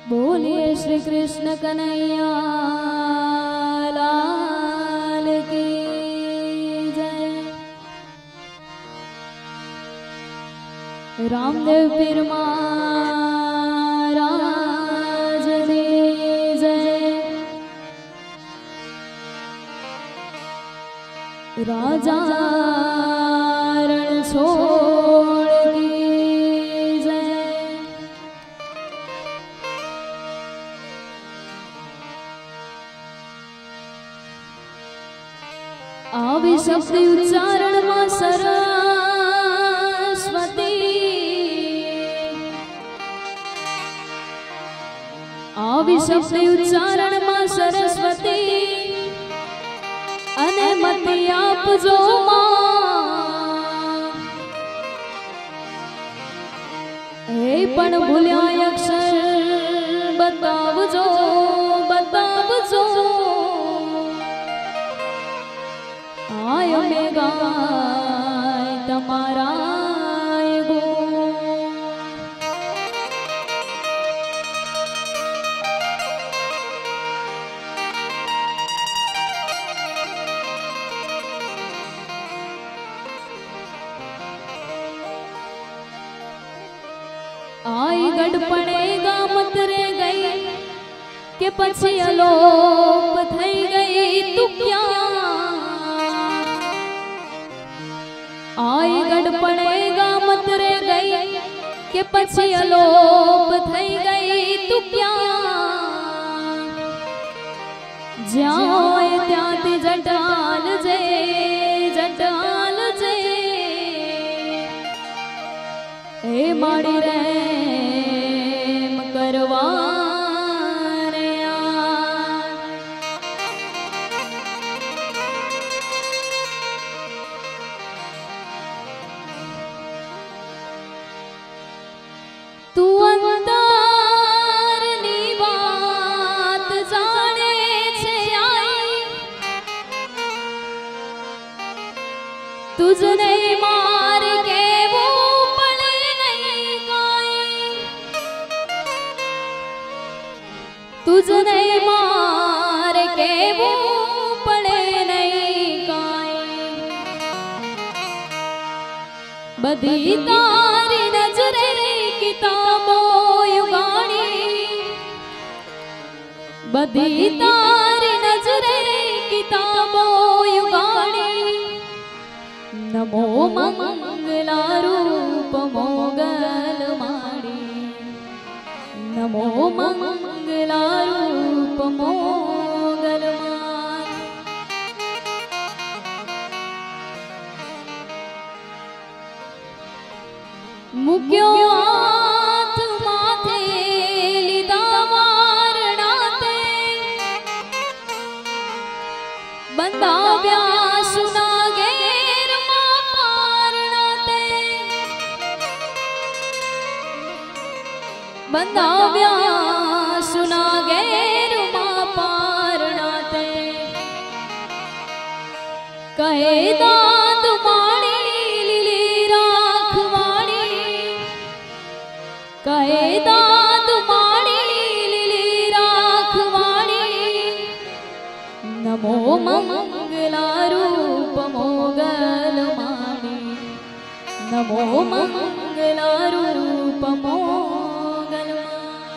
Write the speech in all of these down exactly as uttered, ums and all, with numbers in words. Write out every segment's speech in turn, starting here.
बोलिए श्री कृष्ण कन्हैया लाल की जय। रामदेव पीर महाराज की जय। राजा रण छोड़ की जय। आवी शब्द उच्चारण में सरस्वती, आवी शब्द उच्चारण में सरस्वती अने मती आपजो मां। हे पण भूल्या अक्षर बतावजो बतावजो। आय में गाय तमारा गो। आई गड़पड़ेगा मत रे गई के पछी अलोप थई गई तू क्या। आई गड़पड़ेगा मत रे गई के पछी अलोप थई गई तू क्या। ज्यां त्याती जटाल जे जटाल जे। हे माड़ी रेम करवा तू अंदर नी बात जाने छे आई। तुझने मार के वो पड़े नहीं गाई। तुझने मार के वो पड़े नहीं गाई। बदी तारी नजरे किताबो युगानी। बदी तारी नजरे किताबो युगानी। नमो मंगला रूप मोगल माड़ी। नमो मंगला रूप मोगल माड़ी। मुक्यो हाथ माथे लीधा वारणाते। बंधाव्या सुना घेर मां पारणाते। बंधाव्या सुना घेर मां पारणाते। कहे दाद माणी लीली राखवाणी। कहे दाद माणी लीली राखवाणी। नमो मंगला रूप मोगल मानी। नमो मंगला रूप मोगल मानी।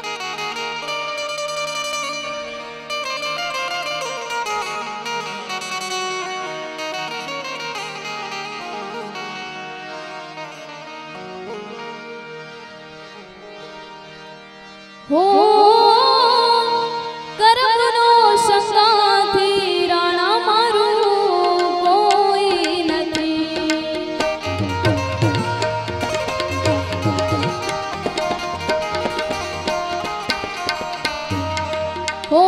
हो करमनो संगाथी राणा मारू कोई नथी। हो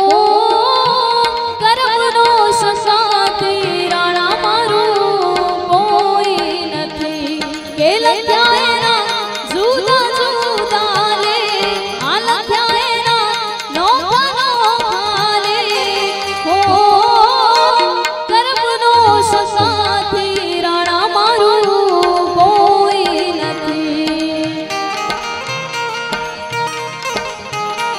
करमनो संगाथी राणा मारू कोई नथी। के लख्या ना जुदा जुदा ले। आ लख्या ना नोखा नोखा ले। हो करमनो संगाथी राणा मारू कोई नथी।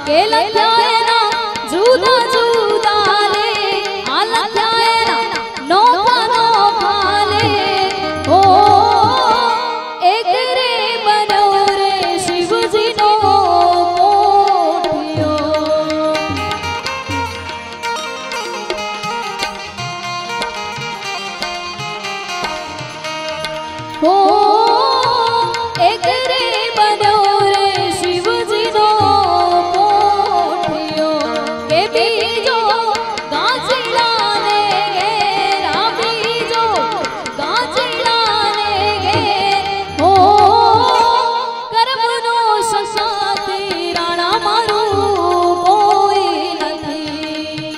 के लख्याए ना जुदा जुदा ले आ लख्याए ना नोखा नोखा ले ओ एक रे बनो रे शिव जी नो कोठियो हो एक रे बनो रे शिव जी नो कोठियो के बीजो गाछड़ा ने घेरा बीजो गाछड़ा ने घेर हो कर्मनो संसाती राणा मारू कोई नहीं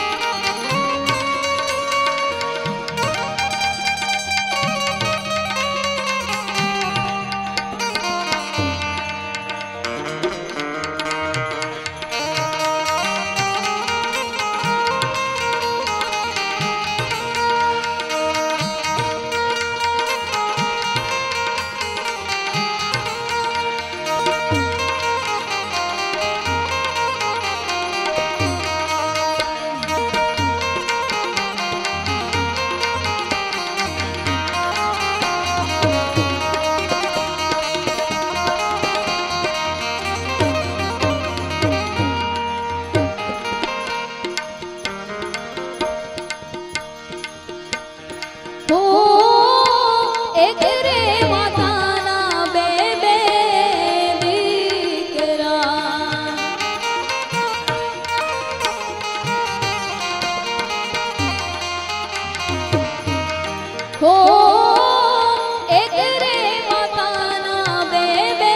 हो एक रे माताना बेबे दीकरा हो एक रे माताना बेबे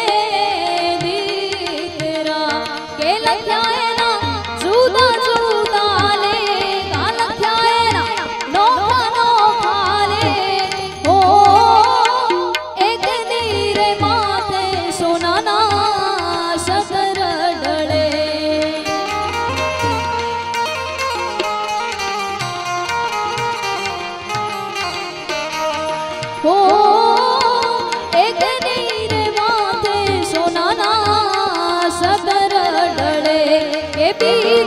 दीकरा के लख्याए ना जुदा जुदा ले का लख्याए ना नोखा नोखा ले हो एक नीरे माथे सोनाना शकर डले हो एक नीरे माथे सोनाना शकर डले के भी